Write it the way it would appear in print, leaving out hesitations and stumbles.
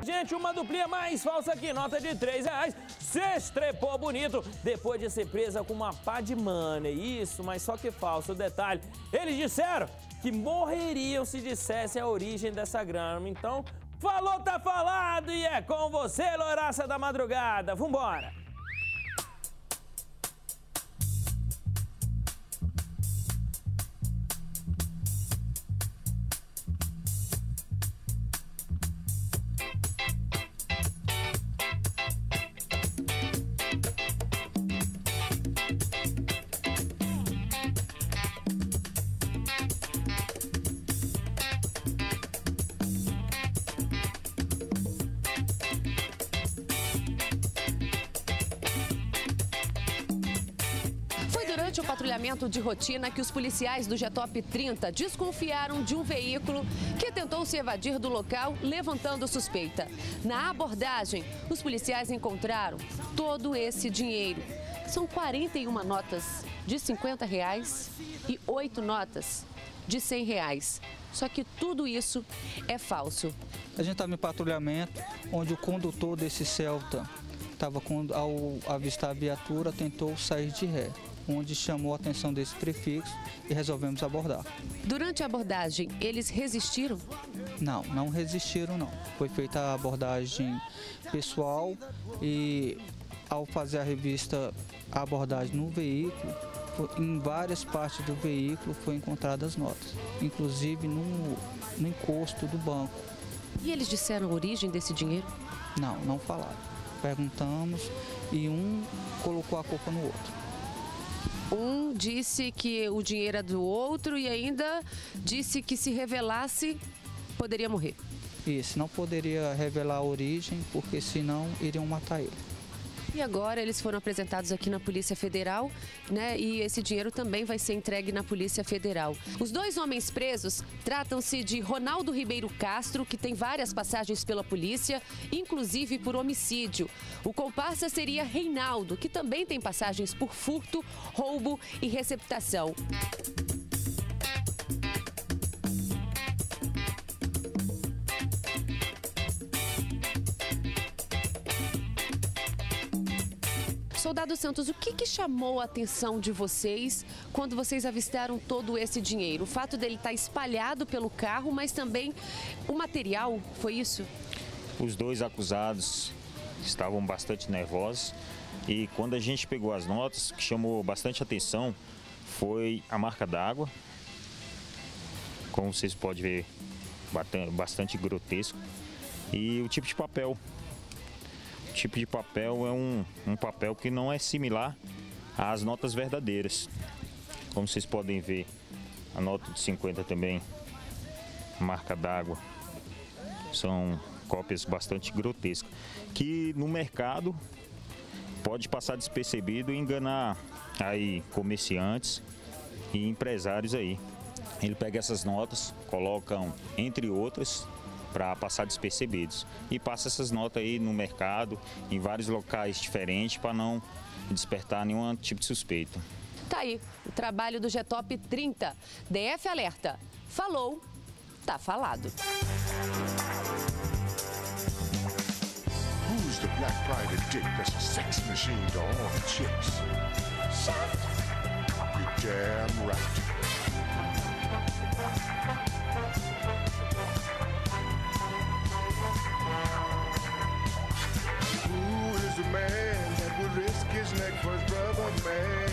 Gente, uma duplinha mais falsa que nota de R$3 se estrepou bonito depois de ser presa com uma pá de money. Isso, mas só que falso. O detalhe, eles disseram que morreriam se dissessem a origem dessa grana. Então, falou, tá falado e é com você, louraça da madrugada. Vambora! Durante o patrulhamento de rotina que os policiais do GTOP 30 desconfiaram de um veículo que tentou se evadir do local, levantando suspeita. Na abordagem, os policiais encontraram todo esse dinheiro. São 41 notas de R$50 e 8 notas de R$100. Só que tudo isso é falso. A gente estava em patrulhamento, onde o condutor desse Celta estava, ao avistar a viatura, tentou sair de ré, onde chamou a atenção desse prefixo e resolvemos abordar. Durante a abordagem, eles resistiram? Não, não resistiram não. Foi feita a abordagem pessoal e ao fazer a abordagem no veículo, em várias partes do veículo foram encontradas notas, inclusive no encosto do banco. E eles disseram a origem desse dinheiro? Não, não falaram. Perguntamos e um colocou a culpa no outro. Um disse que o dinheiro era do outro e ainda disse que se revelasse, poderia morrer. Isso, não poderia revelar a origem, porque senão iriam matar ele. E agora eles foram apresentados aqui na Polícia Federal, né? E esse dinheiro também vai ser entregue na Polícia Federal. Os dois homens presos tratam-se de Ronaldo Ribeiro Castro, que tem várias passagens pela polícia, inclusive por homicídio. O comparsa seria Reinaldo, que também tem passagens por furto, roubo e receptação. Soldado Santos, o que chamou a atenção de vocês quando vocês avistaram todo esse dinheiro? O fato dele estar espalhado pelo carro, mas também o material, foi isso? Os dois acusados estavam bastante nervosos e quando a gente pegou as notas, o que chamou bastante atenção foi a marca d'água. Como vocês podem ver, bastante grotesco. E o tipo de papel. O tipo de papel é um papel que não é similar às notas verdadeiras. Como vocês podem ver, a nota de 50 também, marca d'água, são cópias bastante grotescas, que no mercado pode passar despercebido e enganar aí comerciantes e empresários aí. Ele pega essas notas, colocam entre outras, para passar despercebidos. E passa essas notas aí no mercado, em vários locais diferentes, para não despertar nenhum tipo de suspeito. Tá aí, o trabalho do GTOP 30. DF Alerta. Falou, tá falado. Who's the black private dick that's a sex machine to all chicks? You're damn right. The man that would risk his neck for his brother, man.